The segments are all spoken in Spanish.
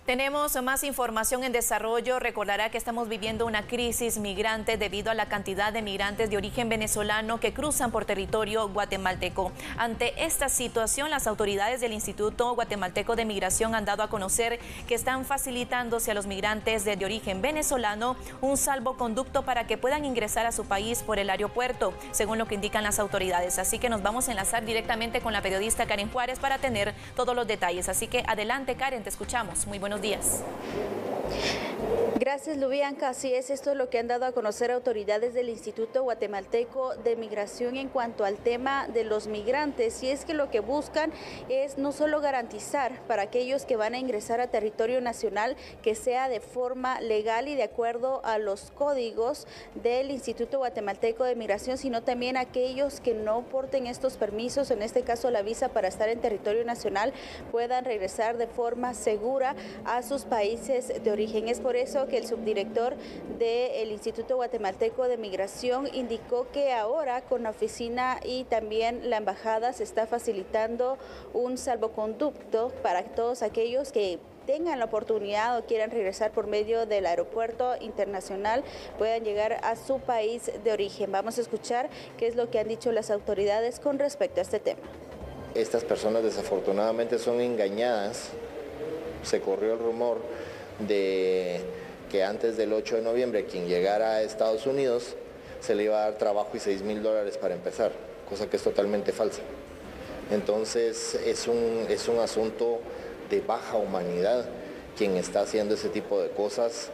Tenemos más información en desarrollo. Recordará que estamos viviendo una crisis migrante debido a la cantidad de migrantes de origen venezolano que cruzan por territorio guatemalteco. Ante esta situación, las autoridades del Instituto Guatemalteco de Migración han dado a conocer que están facilitándose a los migrantes de origen venezolano un salvoconducto para que puedan ingresar a su país por el aeropuerto, según lo que indican las autoridades. Así que nos vamos a enlazar directamente con la periodista Karen Juárez para tener todos los detalles. Así que adelante, Karen, te escuchamos. Muy buenos días. Gracias, Lubianca. Así es, esto es lo que han dado a conocer autoridades del Instituto Guatemalteco de Migración en cuanto al tema de los migrantes. Y es que lo que buscan es no solo garantizar para aquellos que van a ingresar a territorio nacional que sea de forma legal y de acuerdo a los códigos del Instituto Guatemalteco de Migración, sino también aquellos que no porten estos permisos, en este caso la visa para estar en territorio nacional, puedan regresar de forma segura a sus países de origen. Es por eso que el subdirector del Instituto Guatemalteco de Migración indicó que ahora con la oficina y también la embajada se está facilitando un salvoconducto para todos aquellos que tengan la oportunidad o quieran regresar por medio del aeropuerto internacional, puedan llegar a su país de origen. Vamos a escuchar qué es lo que han dicho las autoridades con respecto a este tema. Estas personas desafortunadamente son engañadas. Se corrió el rumor de que antes del 8 de noviembre quien llegara a Estados Unidos se le iba a dar trabajo y $6,000 para empezar, cosa que es totalmente falsa. Entonces es un asunto de baja humanidad quien está haciendo ese tipo de cosas.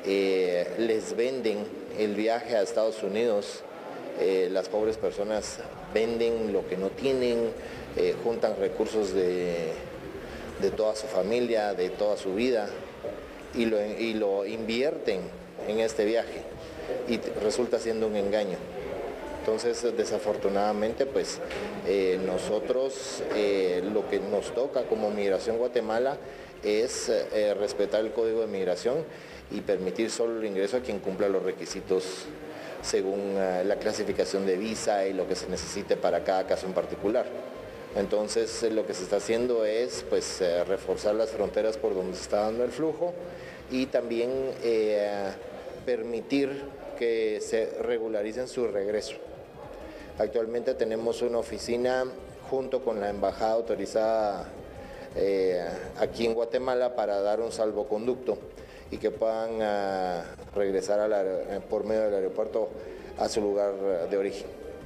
Les venden el viaje a Estados Unidos, las pobres personas venden lo que no tienen, juntan recursos de toda su familia, de toda su vida, y lo invierten en este viaje y resulta siendo un engaño. Entonces, desafortunadamente, pues nosotros lo que nos toca como Migración Guatemala es respetar el Código de Migración y permitir solo el ingreso a quien cumpla los requisitos según la clasificación de visa y lo que se necesite para cada caso en particular. Entonces lo que se está haciendo es pues, reforzar las fronteras por donde se está dando el flujo y también permitir que se regularicen su regreso. Actualmente tenemos una oficina junto con la embajada autorizada aquí en Guatemala para dar un salvoconducto y que puedan regresar por medio del aeropuerto a su lugar de origen.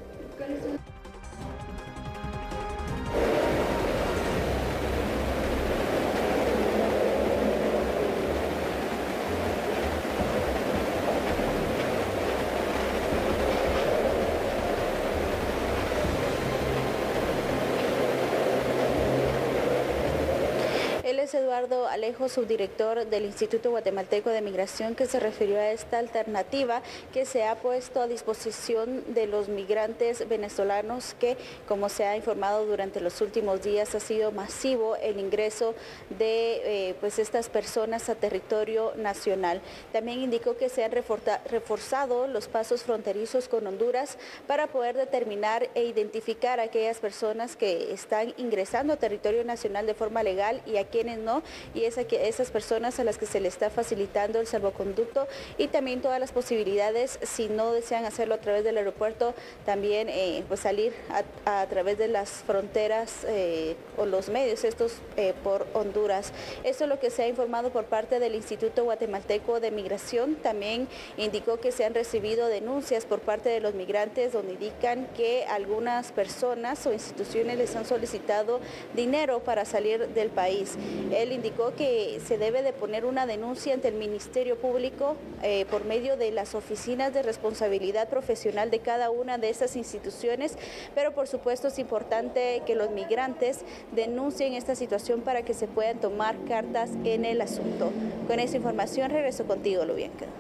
Él es Eduardo Alejo, subdirector del Instituto Guatemalteco de Migración, que se refirió a esta alternativa que se ha puesto a disposición de los migrantes venezolanos que, como se ha informado durante los últimos días, ha sido masivo el ingreso de pues estas personas a territorio nacional. También indicó que se han reforzado los pasos fronterizos con Honduras para poder determinar e identificar a aquellas personas que están ingresando a territorio nacional de forma legal y a quienes no, y esas personas a las que se le está facilitando el salvoconducto y también todas las posibilidades, si no desean hacerlo a través del aeropuerto, también pues salir a través de las fronteras o los medios estos por Honduras. Esto es lo que se ha informado por parte del Instituto Guatemalteco de Migración. También indicó que se han recibido denuncias por parte de los migrantes donde indican que algunas personas o instituciones les han solicitado dinero para salir del país. Él indicó que se debe de poner una denuncia ante el Ministerio Público por medio de las oficinas de responsabilidad profesional de cada una de esas instituciones, pero por supuesto es importante que los migrantes denuncien esta situación para que se puedan tomar cartas en el asunto. Con esa información regreso contigo, Lubianca.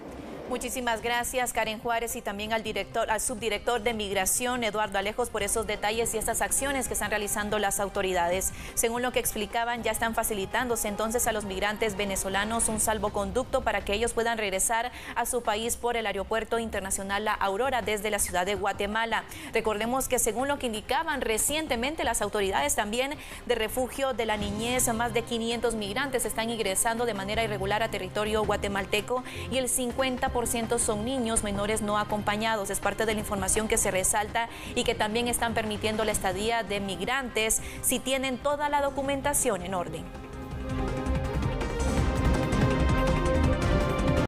Muchísimas gracias, Karen Juárez, y también al subdirector de Migración, Eduardo Alejos, por esos detalles y estas acciones que están realizando las autoridades. Según lo que explicaban, ya están facilitándose entonces a los migrantes venezolanos un salvoconducto para que ellos puedan regresar a su país por el Aeropuerto Internacional La Aurora desde la ciudad de Guatemala. Recordemos que según lo que indicaban recientemente las autoridades también de Refugio de la Niñez, más de 500 migrantes están ingresando de manera irregular a territorio guatemalteco y el 50% son niños menores no acompañados. Es parte de la información que se resalta y que también están permitiendo la estadía de migrantes si tienen toda la documentación en orden.